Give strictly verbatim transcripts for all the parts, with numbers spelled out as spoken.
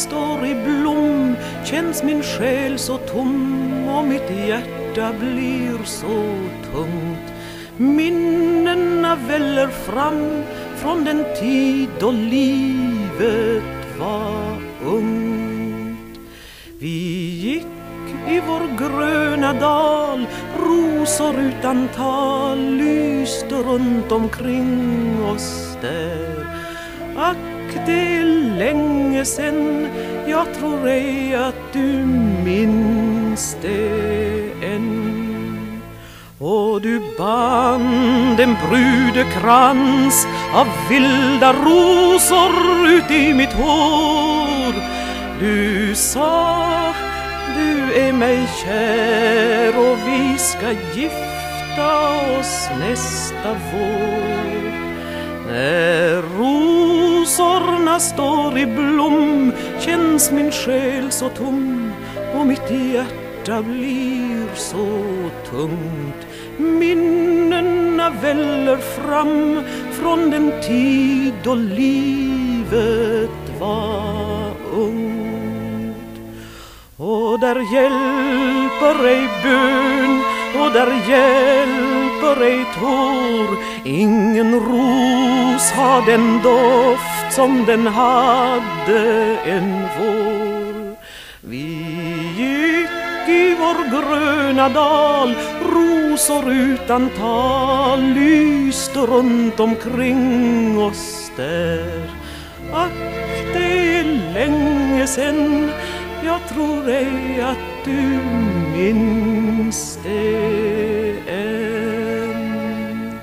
står i blom känns min själ så tom och mitt hjärta blir så tungt. Minnena väller fram från den tid då livet var ungt. Vi gick i vår gröna dal, rosor utan tal lyste runt omkring oss där. Ack, det är länge sen, jag tror ej att du minns det än. Och du band en brudekrans av vilda rosor ut i mitt hår. Du sa, du är mig kär och vi ska gifta oss nästa vår. När rosorna står i blom känns min själ så tom och mitt hjärta blir så tungt. Minnena väller fram från den tid då livet var ungt. Och där hjälper ej bön och där hjälper ej tår. Ingen ros har den doft som den hade en vår. Vi gick i vår gröna dal, rosor utan tal lyste runt omkring oss där. Ack, det är länge sen, jag tror ej att du minns det än.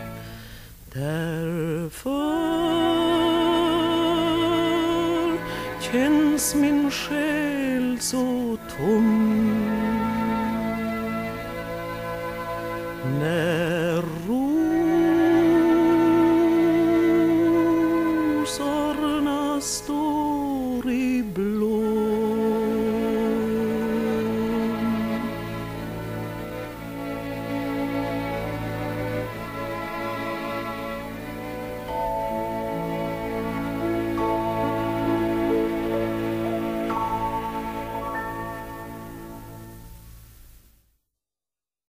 Därför känns min själ så tom när